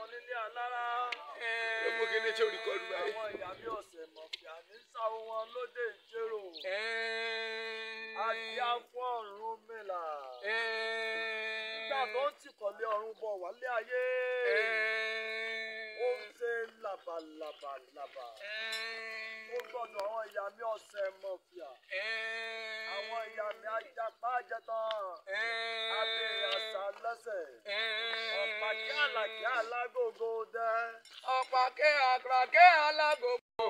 nílé alára. Mo kí ni tí o rí kọ́ ọdún báyìí. Àwọn ìyá bí ọ̀sẹ̀ mọ̀fìà ní sáwọ́ wọn lóde ìjérò. Adíá fún Ọ̀rúnmìlà. Nígbà tó ń tìkọ̀lé ọ̀run bọ̀ wálé ayé. Ó ń ṣe làbàlàbàlàbà. Ó gbọ́dọ̀ àwọn ìyá mi ọ̀sẹ̀ mọ̀fìà. Àwọn ìyá mi ajapá jẹtàn. Abẹ́rẹ́ àṣà lẹ́sẹ̀. Ọ̀pàkẹ́ àlàkẹ́ alágógó dẹ́. Ọ̀pàkẹ́ àkàkẹ́ alágógó.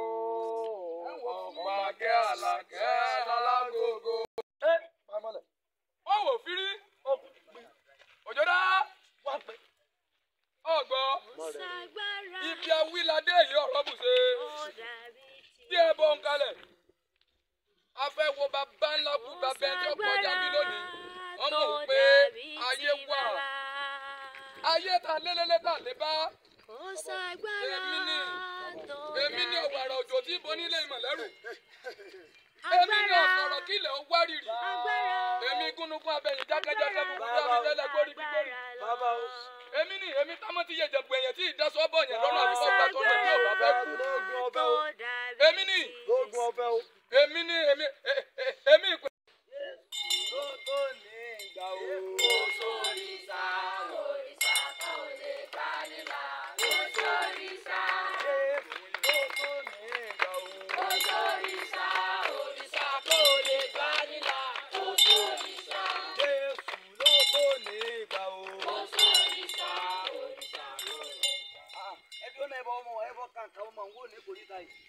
Ọ̀pàkẹ́ àlàkẹ́ alágógó. Pamọ́lẹ̀. Ó wò fírí. Òjò dá. Wá pé. Ọ̀gbọ́. Ibi awíladé yìí ọ̀rọ̀ bùṣe. Bí ẹ bọ́ ń kalẹ̀. A fẹ́ wo bàbá ńlá kú bàbá ẹni tí ó kọjá bí lónìí. Wọ́n mọ̀ pé ayé wà. Ayé ta lélẹ́lẹ́ tà lé bá. Èmi ni ọ̀wàrà òjò tí ibo nílé ìmọ̀lẹ́rù. Èmi ni ọ̀sọ̀rọ̀ kílẹ̀ ó wárìrì. Èmi gúnnugún abẹ́yìn jákèjáká búburú abẹ́lẹ́ gbórí gbígbórí. Èmi ni èmi támọ́ ti yẹ̀jẹ̀ bu èèyàn tí ìdásọ́ bọ̀ yẹn lọ́nà àbíkọ́ gbà tó rẹ̀ ní ọ̀bá fẹ́ kú. Èmi ni èmi ìpè. Tó ní ìgbà wo. Òṣòrìṣà òrìṣà kan ò lè gbà nílà. Òṣòrìṣà. Tó ní ìgbà wo. Òṣòrìṣà òrìṣà kan ò lè gbà nílà. Òṣòrìṣà. Jésù ló tó ní ìgbà wo. Òṣòrìṣà òrìṣà kan ò lè gbà. Ẹbí ó náà ẹbọ ọmọ ẹbọ kankan ọmọ òun ò ní kò ní ta yìí.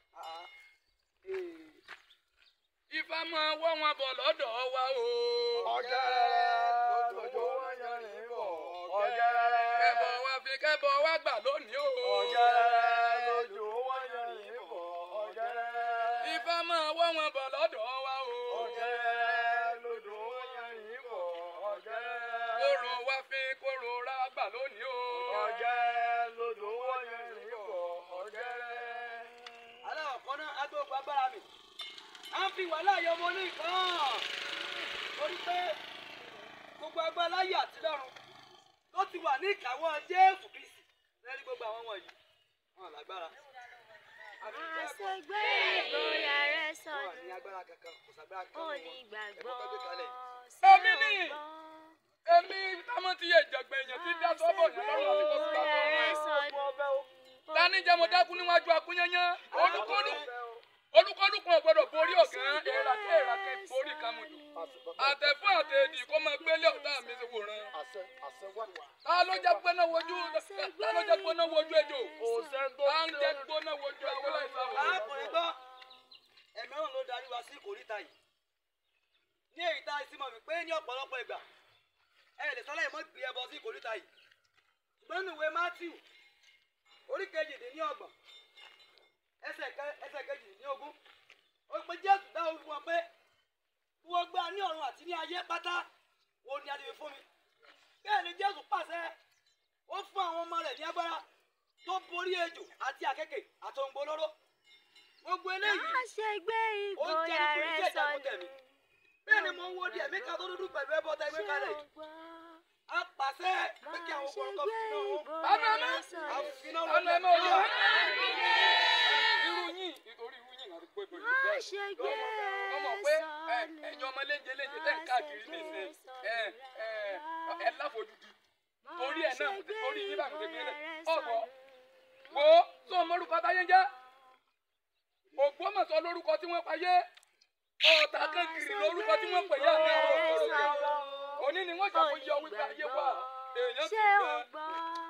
Ifá máa wọ́ wọn bọ̀ lọ́dọ̀ wa o. Ọ̀gẹ̀rẹ̀ lójó wọn yẹn rìn bọ̀. Ọ̀gẹ̀rẹ̀. Kẹ̀bọ̀ wa fi kẹ́bọ̀ wa gbà lónìí o. Ọ̀gẹ̀rẹ̀ lójó wọn yẹn rìn bọ̀. Ọ̀gẹ̀rẹ̀. Ifá máa wọ́ wọn bọ̀ lọ́dọ̀ wa o. Ọ̀gẹ̀rẹ̀ lójó wọn yẹn rìn bọ̀. Ọ̀gẹ̀rẹ̀. Kóró wa fi kóró ra gbà lónìí o. Ọ̀gẹ̀rẹ̀ lójó wọn yẹn rìn bọ̀. Ọ̀gẹ̀rẹ̀. Alẹ́ ọ̀kan náà á tó gba agbára mi. À ń fi wàhálà yọ ọmọ ní nǹkan. Torí pé gbogbo agbára láyé àti lọ́run ló ti wà ní ìkáwọ́ Jésù Kristi. Lẹ́ni gbogbo àwọn wọ̀nyí. Wọ́n lágbára. Àṣegbé ìgboyà rẹ̀ sọnù. Wọ́n ní agbára kankan, kò sàgbára kankan. Onígbàgbọ́ Èmi ni èmi támọ́ ti yẹ ìjọ̀gbọ̀n èèyàn tí dá sọ́bọ̀ yẹn lọ́rùn àti kò sí bá tọ́ ọmọ ẹ̀. Tani jẹ́ mo dákú níwájú akúnyányán olúkúlùkù ọ̀gbọ́dọ̀ borí ọ̀gán èràkẹ́ borí kàmùdù àtẹ̀fọ́ àtẹ̀dì kó máa gbélé ọ̀tá mi ti wòran. Ta ló jẹ́ gbóná wojú ejò? Ta ń jẹ́ gbóná wojú àwọn aláìsàn? Arákùnrin gbọ́, ẹ̀mí ọ̀run ló darí wa sí ìkóríta yìí. Ní èyí tá a ti mọ̀ wípé ní ọ̀pọ̀lọpọ̀ ìgbà ẹ lè sálẹ̀ mọ́ gbé ẹbọ sí ìkóríta yìí. Ṣùgbọ́n nínú ìwé Mátíù orí 28 ẹsẹ̀ 22 ó pe Jésù dá orúkọ wọn pé wọ́n gbá ní ọ̀run àti ní ayé pátá wo ni adìyẹ fún mi. Bẹ́ẹ̀ ni Jésù pàṣẹ ó fún àwọn ọmọ rẹ̀ ní agbára tó borí ejò àti àkekè àti ohun olóró. Gbogbo eléyìí Àṣegbé ó ń ìgboyà jẹ́ fún rẹ̀ iṣẹ́ ìjagun sọnù. tẹ̀mí. Bẹ́ẹ̀ ni mo ń wo díẹ̀ mẹ́ka tó dúdú pẹ̀lú ẹbọ tẹ ìwé kalẹ̀ yìí. A pàṣẹ pé kí àwọn ọkọ̀ ọkọ̀ fi náà wọ́n. A fi náà wọ́n lẹ́nu ọjọ́. Irú yín nítorí irú yín láti pé pẹ̀lú Àṣegbé bẹ́ẹ̀. Mo mọ̀ pé ẹ̀yin ọmọ léje tẹ̀ ń káàkiri nìsín ẹ láfojúdi torí ẹ̀ náà torí yín bá mi ṣe gbélé ọ̀gbọ́ wo tó o mọ̀rúkọ táyé ń jẹ́ Ògbómọ̀ṣọ́ lórúkọ tí wọ́n payé Ọ̀tà kankiri lórúkọ tí wọ́n pè yá ní àwọn ọ̀rọ̀ òní ni wọ́n jọ kó yọ wípé ayé wà èèyàn ti ṣé o gbọ́?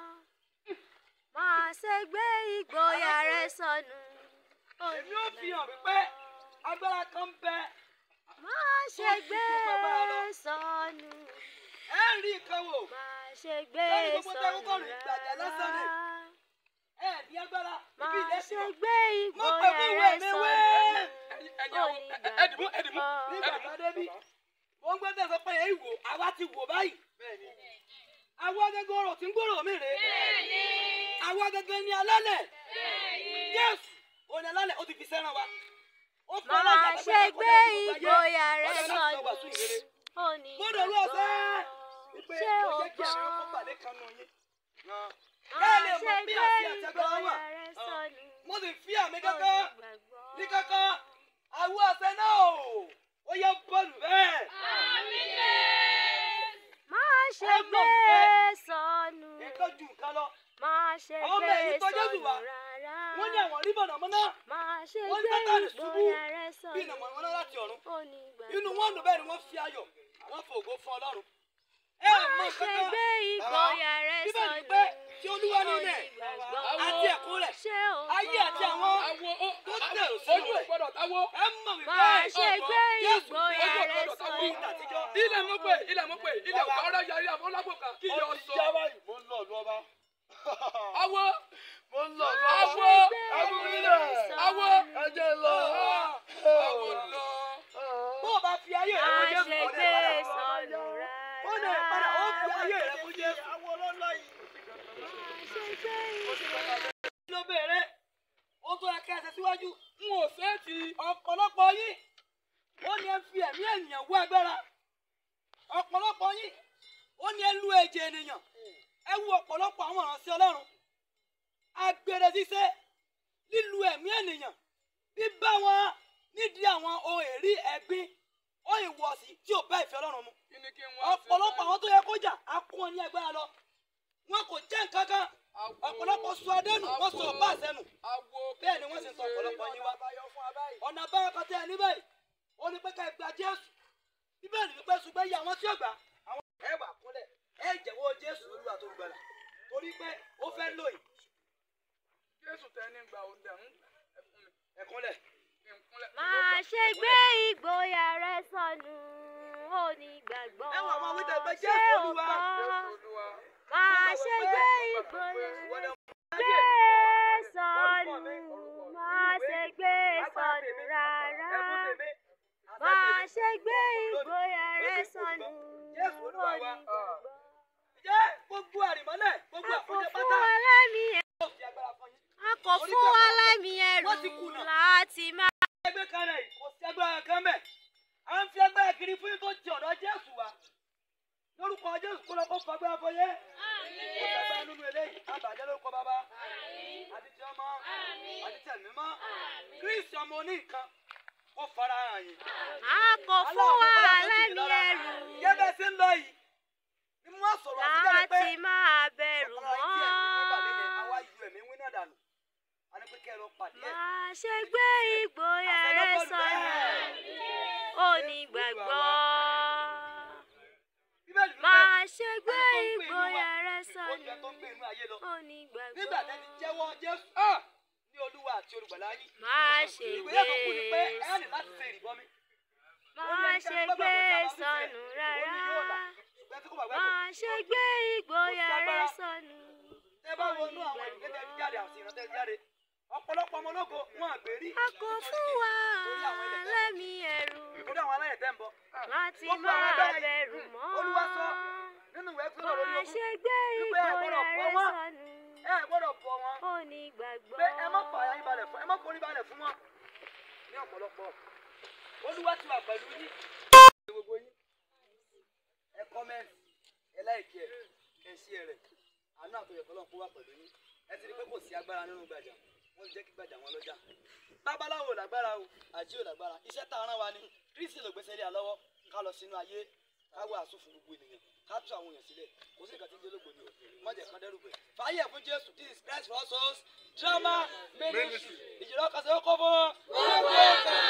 Máa ṣe gbé ìgboyà rẹ̀ sọnù. Èmi ò fi hàn wípé agbára kan bẹ. Máa ṣe gbé sọnù. Ẹ rí nǹkan wò. Máa ṣe gbé sọnù rárá. Ẹ ní agbára ibi Máa ilẹ̀ ṣe sí. gbé Mo pè ìgboyà fún ìwé rẹ̀ mi wé. sọnù. Nígbà tó débí, wọ́n gbé tẹ̀sán pé èyí wò, àwa ti wò báyìí. Àwa gẹ́gẹ́ ọ̀rọ̀ tí ń gbòòrò mi rèé. Àwa gẹ́gẹ́ ni alálẹ̀. Jésù òní alálẹ̀ ó ti fi sẹ́ràn wa. Máa ṣe gbé ìgboyà rẹ̀ sọnù. Gbọ́dọ̀ lọ sẹ́. Ṣé o gbọ́? ṣe gbé ìgboyà rẹ sọnù. Mo sì fi àmì kankan ní kankan àwọ̀ àṣẹ náà ó yẹ bọ́ọ̀lù bẹ́ẹ̀. Má ṣe gbé sọnù. Nǹkan ju nǹkan lọ. Má ṣe gbé sọnù rárá. Wọ́n ní àwọn oníbọ̀nà mọ́ná. Má ṣe Wọ́n ní gbé Sátánì ṣubú ìgboyà rẹ sọnù. bí ìnàmọ̀ mọ́ná láti ọ̀run. Onígbàgbọ́. Inú wọn dùn bẹ́ẹ̀ ni wọ́n fi ayọ̀ wọ́n fògo fún Ọlọ́run. Má ṣe gbé ìgboyà rẹ Bíbélì sọnù. pé tí Olúwa nílẹ̀ àti ẹ̀kún rẹ̀ Ṣé o ayé àti àwọn tó tẹ̀ ojú sínú rẹ̀. ìgbọ́dọ̀ táwọ́. Ẹ mọ̀ wípé má ṣe gbé ìgboyà rẹ sọnù. ilẹ̀ mọ̀ pé ilẹ̀ ọ̀gá ọ̀rọ̀ yarí àfọlágbò kan kí yọ sọ. Mo ń lọ ọ̀dọ̀ ọba. Awo Mo ń lọ ọ̀dọ̀ ọba. awo Agbóhùnlẹ̀. awo Ẹjẹ̀ lọ. awo lọ. Bó o bá fi ayé rẹ̀ Má kó jẹ́ ṣe kó gbé lè padà. sọnù Ó lè padà ó fi ayé rárá. rẹ̀ kó jẹ́ àwọn ọlọ́lá yìí. Má ṣe gbé ìgboyà. Kí ló bèèrè? Ó tó yẹ kẹ́ ẹ ṣe síwájú. N ò fẹ́ ti Ọ̀pọ̀lọpọ̀ yín ó ní ẹ fi ẹ̀mí ènìyàn wá agbára. Ọ̀pọ̀lọpọ̀ yín ó ní ẹ lu ẹ̀jẹ̀ ènìyàn. Ẹ wo ọ̀pọ̀lọpọ̀ àwọn ìránṣẹ́ Ọlọ́run. Agbèrè ṣíṣe lílu ẹ̀mí ènìyàn bíbá wọn nídìí àwọn ohun èrí ẹ̀gbin ó ìwọ̀sí tí ò bá ìfẹ́ Ọlọ́run mu. kí ni kí n wá ṣe Ọ̀pọ̀lọpọ̀ àwọn tó yẹ kó jà á kún ọ ní agbára lọ. Wọn kò jẹ́ nǹkan kan. Ọ̀pọ̀lọpọ̀ sọ adẹ́nu wọ́n sọ ọ̀bá àṣẹnu. awo Bẹ́ẹ̀ ni wọ́n sì ń sọ ọ̀pọ̀lọpọ̀ yín wá. Ọ̀nà àbáyọ kan tẹ́ ẹ ní báyìí. Ó ní pé ká ẹ gba Jésù. Bíbélì wípé ṣùgbọ́n iye àwọn tí ó gbà àwọn ẹ wà kúnlẹ̀ ẹ jẹ̀wọ́ Jésù Olúwa tó gbàlà. Torí pé ó fẹ́ lò yìí. Jésù tẹ́ ní gbà ó dẹ̀ ń ẹ fún mi Ẹ kúnlẹ̀. kí n kúnlẹ̀. Má ṣe gbé ìgboyà rẹ sọnù. Onígbàgbọ́. Ẹ wà máa wí tẹ̀ pé Ṣé Jésù o Olúwa. gbọ́? Olúwa Má ṣe gbé ìgboyà rẹ gbé sọnù. Má ṣe gbé sọnù rárá. Má ṣe gbé ìgboyà rẹ sọnù. Jésù Olúwa wa. Onígbàgbọ́. Jẹ́ gbogbo àrìmọ́lẹ̀ gbogbo A kò àfọ̀jẹ́ fún pátá. wa lẹ́mìí ẹ̀rù. Ó fi agbára fún yín. A kò fún wa lẹ́mìí ẹ̀rù láti máa. Ẹgbẹ́ kan rẹ̀ kò sí agbára kan bẹ̀. À ń fi agbára kiri fún yín tó ti ọ̀dọ̀ Jésù wa. Lórúkọ Jésù kó lọ kó fagbára fún yín. Kó fagbára nínú eléyìí. Àbàjẹ́ lórúkọ bàbá. Àti ti ọmọ. Àti ti ẹ̀mí mọ́. Kírísì ọmọ oní nǹkan. Kó fara hàn yín. A kò fún wa lẹ́mìí ẹ̀rù Gẹ́gẹ́ sí ń lọ yìí. Ni mo wá sọ̀rọ̀ àtijọ́ pé. láti máa bẹ̀rù mọ́. Má ṣe gbé ìgboyà rẹ sọnù. Onígbàgbọ́. Má ṣe gbé ìgboyà rẹ sọnù. Onígbàgbọ́. Nígbà tẹ́ni jẹ́wọ́ Jésù ní Olúwa àti olùgbàlà yín. Má ṣe Ìwé gbé ẹ̀kọ́ kú ni pé ẹ ní láti ṣe ìrìbọmi. má ṣe gbé sọnù rárá. Má ṣe gbé ìgboyà rẹ sọnù. Tẹ bá wọnú àwọn ìwé tẹ́ ti jáde àti ìrántẹ́ ti jáde. Ọ̀pọ̀lọpọ̀ ọmọ ológo wọn àgbèrí. A kò fún wa lẹ́mìí ẹ̀rù Torí àwọn aláyẹ̀ tẹ́ ń bọ̀. láti Gbogbo àwọn máa abẹ́rẹ́ bẹ̀rù yìí, mọ́. Olúwa sọ nínú ìwé fún ọ̀rọ̀ lórí Má ogún. ṣe gbé Wípé ẹ ìgboyà gbọ́dọ̀ rẹ bọ́ wọn. sọnù. Ẹ gbọ́dọ̀ bọ̀ wọn. Onígbàgbọ́. Pé ẹ má fà ayé balẹ̀ fún ẹ má forí balẹ̀ fún wọn. Ní ọ̀pọ̀lọpọ̀. Olúwa ti wà pẹ̀lú yín. Gbogbo yín. Ẹ kọ́mẹ́ǹtì. Ẹ láìkí ẹ̀. Ẹ ṣí ẹ rẹ̀. Àánú àtọ̀yẹ̀ fọlọ́n kó wà pẹ̀lú yín. Ẹ ti rí pé kò sí agbára nínú gbàjà. Wọ́n ti jẹ́ kí gbàjà wọn lọ́jà. Babaláwo ò lágbára o. Àjí ò lágbára. Iṣẹ́ tá a rán wa ni. Kristi ló gbèsè lé àlọ́wọ́. Ká lọ sínú ayé. Ká wàásù fún gbogbo ènìyàn. Ká tú àwọn èèyàn sílẹ̀. Kò sí nǹkan tí ń jẹ́ olóògbé ni o. Wọ́n jẹ́ kán dẹ́rù bẹ̀. Fàáyẹ̀ fún Jésù. Jesus Christ for us souls. Drama ministry. Ìjìnlẹ̀ ọkàn ṣe ó kọ́ fún wọn.